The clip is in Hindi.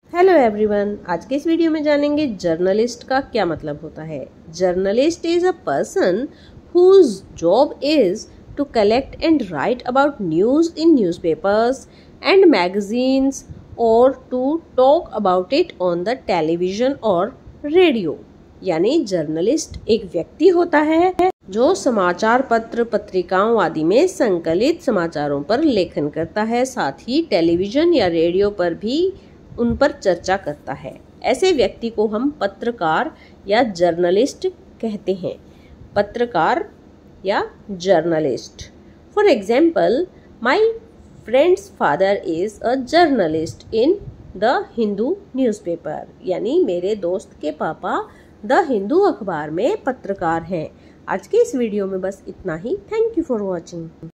हेलो एवरीवन, आज के इस वीडियो में जानेंगे जर्नलिस्ट का क्या मतलब होता है। Journalist is a person whose job is to collect and write about news in newspapers and magazines or to talk about it on the television or radio। यानी जर्नलिस्ट एक व्यक्ति होता है जो समाचार पत्र, पत्रिकाओं आदि में संकलित समाचारों पर लेखन करता है, साथ ही टेलीविजन या रेडियो पर भी उन पर चर्चा करता है। ऐसे व्यक्ति को हम पत्रकार या जर्नलिस्ट कहते हैं। पत्रकार या journalist. For example, my friend's father is a journalist in the Hindu newspaper. यानी मेरे दोस्त के पापा द हिंदू अखबार में पत्रकार हैं। आज के इस वीडियो में बस इतना ही। Thank you for watching.